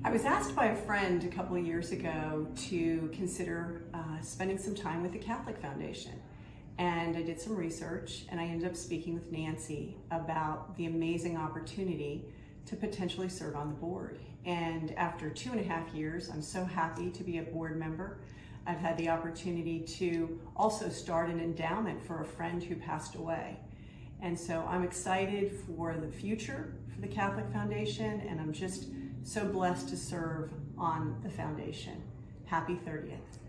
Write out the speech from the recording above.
I was asked by a friend a couple of years ago to consider spending some time with the Catholic Foundation. And I did some research and I ended up speaking with Nancy about the amazing opportunity to potentially serve on the board. And after 2.5 years, I'm so happy to be a board member. I've had the opportunity to also start an endowment for a friend who passed away. And so I'm excited for the future for the Catholic Foundation, and I'm just so blessed to serve on the foundation. Happy 30th.